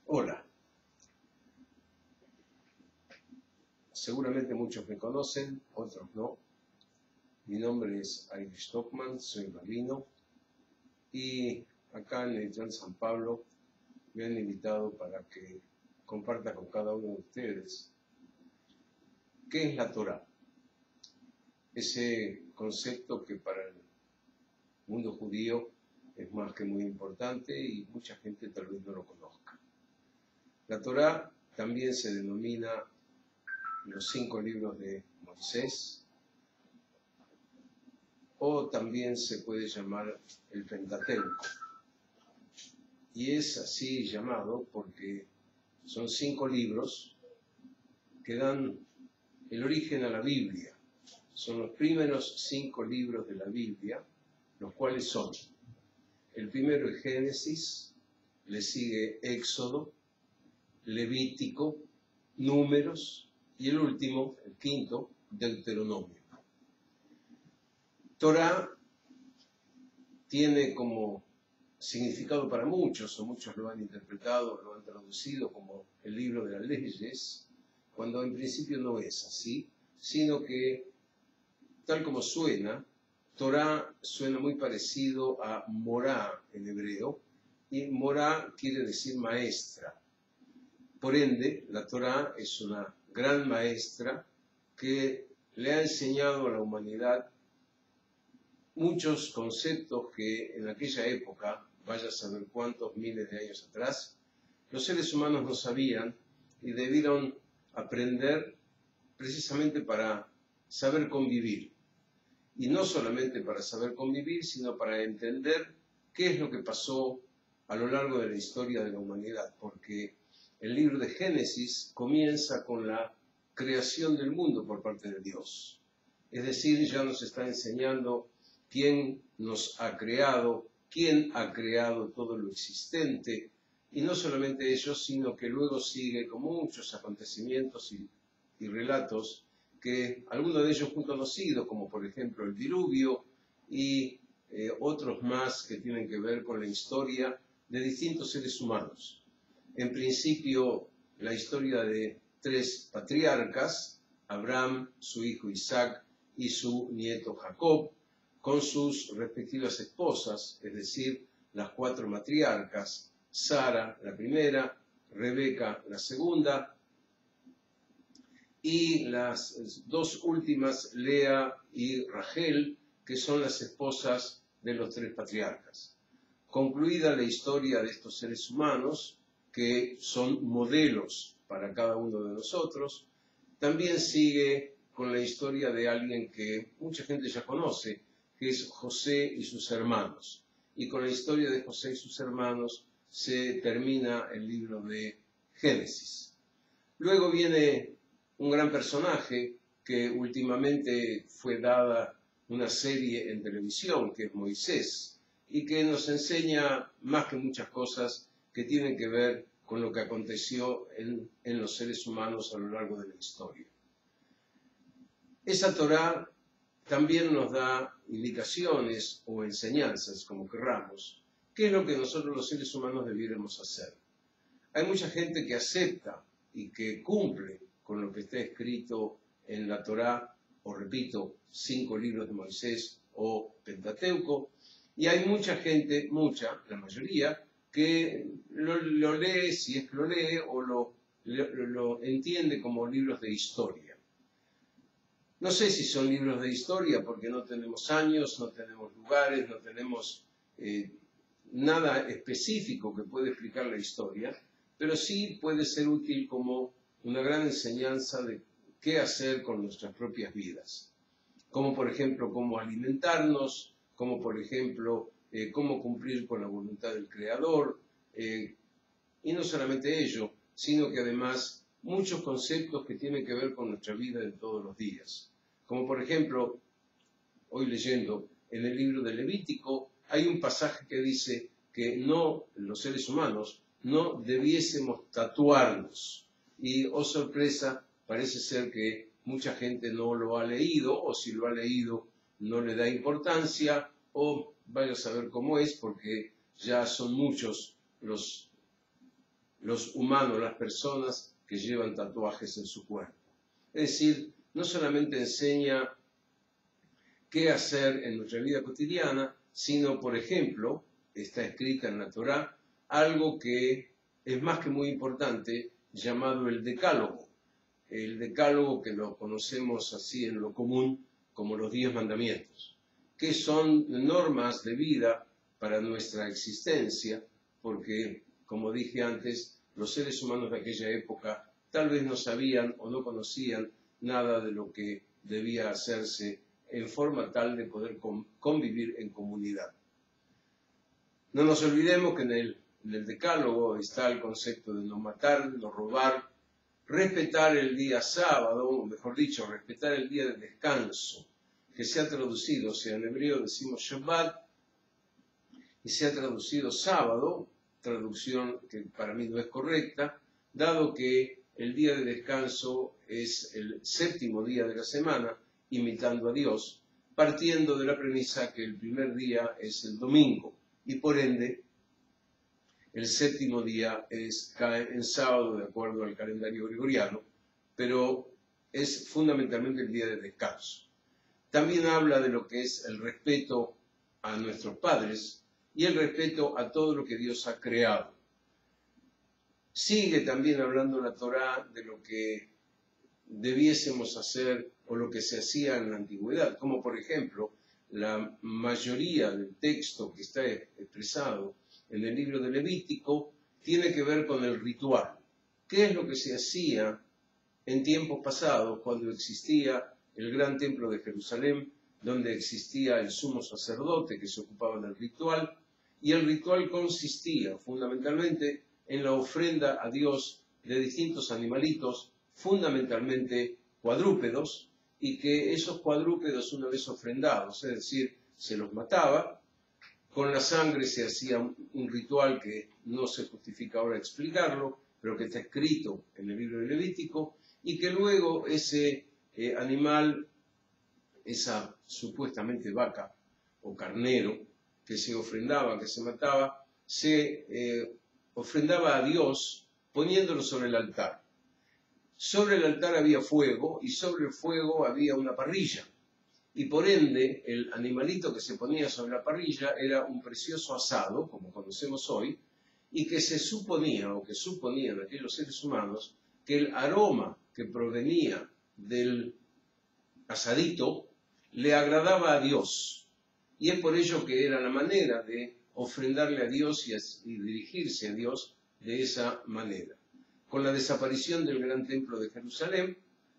Hola, seguramente muchos me conocen, otros no. Mi nombre es Ari Stockman, soy rabino y acá en la editorial San Pablo me han invitado para que comparta con cada uno de ustedes qué es la Torá. Ese concepto que para el mundo judío es más que muy importante y mucha gente tal vez no lo conozca. La Torá también se denomina los 5 libros de Moisés, o también se puede llamar el Pentateuco. Y es así llamado porque son 5 libros que dan el origen a la Biblia. Son los primeros 5 libros de la Biblia, los cuales son: el primero es Génesis, le sigue Éxodo, Levítico, Números, y el último, el quinto, Deuteronomio. Torá tiene como significado para muchos, o muchos lo han interpretado, lo han traducido como el libro de las leyes, cuando en principio no es así, sino que, tal como suena, Torá suena muy parecido a Morá en hebreo, y Morá quiere decir maestra. Por ende, la Torá es una gran maestra que le ha enseñado a la humanidad muchos conceptos que en aquella época, vaya a saber cuántos miles de años atrás, los seres humanos no sabían y debieron aprender precisamente para saber convivir. Y no solamente para saber convivir, sino para entender qué es lo que pasó a lo largo de la historia de la humanidad, porque el libro de Génesis comienza con la creación del mundo por parte de Dios. Es decir, ya nos está enseñando quién nos ha creado, quién ha creado todo lo existente, y no solamente ellos, sino que luego sigue con muchos acontecimientos y relatos, que algunos de ellos muy conocidos, como por ejemplo el diluvio, y otros más que tienen que ver con la historia de distintos seres humanos. En principio, la historia de 3 patriarcas, Abraham, su hijo Isaac y su nieto Jacob, con sus respectivas esposas, es decir, las 4 matriarcas, Sara la primera, Rebeca la segunda, y las 2 últimas, Lea y Rachel, que son las esposas de los 3 patriarcas. Concluida la historia de estos seres humanos, que son modelos para cada uno de nosotros, también sigue con la historia de alguien que mucha gente ya conoce, que es José y sus hermanos. Y con la historia de José y sus hermanos se termina el libro de Génesis. Luego viene un gran personaje que últimamente fue dada una serie en televisión, que es Moisés, y que nos enseña más que muchas cosas que tienen que ver con lo que aconteció en los seres humanos a lo largo de la historia. Esa Torá también nos da indicaciones o enseñanzas, como querramos, qué es lo que nosotros los seres humanos debiéramos hacer. Hay mucha gente que acepta y que cumple con lo que está escrito en la Torá, o repito, 5 libros de Moisés o Pentateuco, y hay mucha gente, la mayoría, que lo lee, si es que lo lee, o lo entiende como libros de historia. No sé si son libros de historia porque no tenemos años, no tenemos lugares, no tenemos nada específico que pueda explicar la historia, pero sí puede ser útil como una gran enseñanza de qué hacer con nuestras propias vidas. Como por ejemplo, cómo alimentarnos, como por ejemplo, cómo cumplir con la voluntad del Creador, y no solamente ello, sino que además muchos conceptos que tienen que ver con nuestra vida de todos los días. Como por ejemplo, hoy leyendo en el libro de Levítico, hay un pasaje que dice que los seres humanos no debiésemos tatuarnos. Y, oh sorpresa, parece ser que mucha gente no lo ha leído, o si lo ha leído no le da importancia, o vaya a saber cómo es, porque ya son muchos los los humanos, las personas que llevan tatuajes en su cuerpo. Es decir, no solamente enseña qué hacer en nuestra vida cotidiana, sino, por ejemplo, está escrita en la Torá, algo que es más que muy importante, llamado el Decálogo. El Decálogo, que lo conocemos así en lo común como los 10 mandamientos, que son normas de vida para nuestra existencia, porque, como dije antes, los seres humanos de aquella época tal vez no sabían o no conocían nada de lo que debía hacerse en forma tal de poder convivir en comunidad. No nos olvidemos que en el Decálogo está el concepto de no matar, no robar, respetar el día sábado, o mejor dicho, respetar el día de descanso, que se ha traducido, o sea, en hebreo decimos Shabbat, y se ha traducido sábado, traducción que para mí no es correcta, dado que el día de descanso es el 7º día de la semana, imitando a Dios, partiendo de la premisa que el primer día es el domingo, y por ende, el 7º día cae en sábado de acuerdo al calendario gregoriano, pero es fundamentalmente el día de descanso. También habla de lo que es el respeto a nuestros padres y el respeto a todo lo que Dios ha creado. Sigue también hablando la Torá de lo que debiésemos hacer o lo que se hacía en la antigüedad, como por ejemplo la mayoría del texto que está expresado en el libro de Levítico tiene que ver con el ritual. ¿Qué es lo que se hacía en tiempos pasados cuando existía el gran templo de Jerusalén, donde existía el sumo sacerdote que se ocupaba del ritual? Y el ritual consistía fundamentalmente en la ofrenda a Dios de distintos animalitos, fundamentalmente cuadrúpedos, y que esos cuadrúpedos, una vez ofrendados, es decir, se los mataba, con la sangre se hacía un ritual que no se justifica ahora explicarlo, pero que está escrito en el libro de Levítico, y que luego ese animal, esa supuestamente vaca o carnero que se ofrendaba, que se mataba, se ofrendaba a Dios poniéndolo sobre el altar. Sobre el altar había fuego y sobre el fuego había una parrilla. Y por ende, el animalito que se ponía sobre la parrilla era un precioso asado, como conocemos hoy, y que se suponía, o que suponían aquellos seres humanos, que el aroma que provenía del asadito le agradaba a Dios. Y es por ello que era la manera de ofrendarle a Dios y dirigirse a Dios de esa manera. Con la desaparición del gran templo de Jerusalén,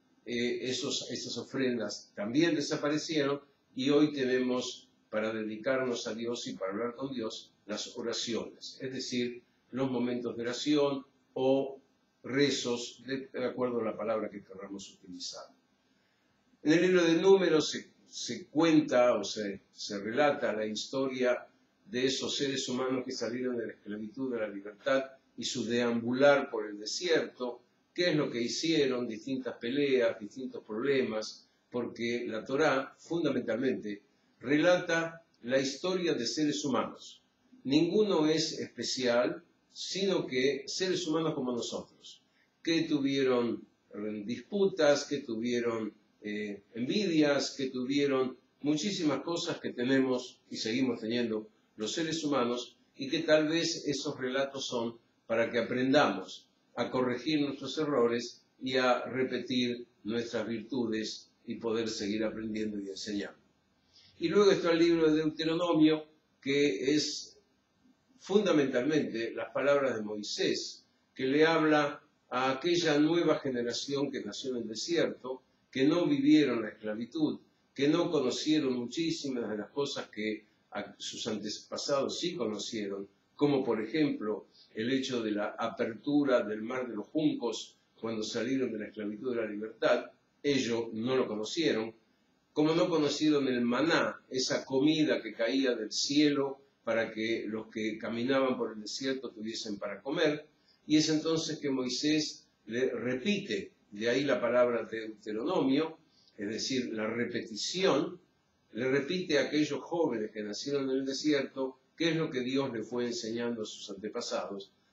esas ofrendas también desaparecieron y hoy tenemos para dedicarnos a Dios y para hablar con Dios las oraciones, es decir, los momentos de oración o rezos de acuerdo a la palabra que queramos utilizar. En el libro de Números se cuenta o se relata la historia de esos seres humanos que salieron de la esclavitud a la libertad y su deambular por el desierto, qué es lo que hicieron, distintas peleas, distintos problemas, porque la Torá fundamentalmente relata la historia de seres humanos. Ninguno es especial, sino que seres humanos como nosotros, que tuvieron disputas, que tuvieron envidias, que tuvieron muchísimas cosas que tenemos y seguimos teniendo los seres humanos, y que tal vez esos relatos son para que aprendamos a corregir nuestros errores y a repetir nuestras virtudes y poder seguir aprendiendo y enseñando. Y luego está el libro de Deuteronomio, que es fundamentalmente las palabras de Moisés, que le habla a aquella nueva generación que nació en el desierto, que no vivieron la esclavitud, que no conocieron muchísimas de las cosas que sus antepasados sí conocieron, como por ejemplo el hecho de la apertura del mar de los juncos cuando salieron de la esclavitud de la libertad. Ellos no lo conocieron, como no conocieron el maná, esa comida que caía del cielo para que los que caminaban por el desierto tuviesen para comer, y es entonces que Moisés le repite, de ahí la palabra de Deuteronomio, es decir, la repetición, le repite a aquellos jóvenes que nacieron en el desierto qué es lo que Dios le fue enseñando a sus antepasados,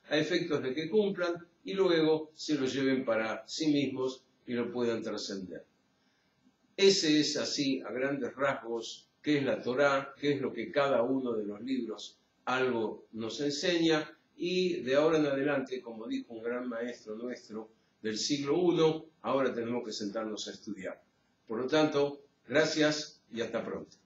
a efectos de que cumplan y luego se lo lleven para sí mismos y lo puedan trascender. Ese es así, a grandes rasgos, qué es la Torá, qué es lo que cada uno de los libros algo nos enseña, y de ahora en adelante, como dijo un gran maestro nuestro del siglo I, ahora tenemos que sentarnos a estudiar. Por lo tanto, gracias y hasta pronto.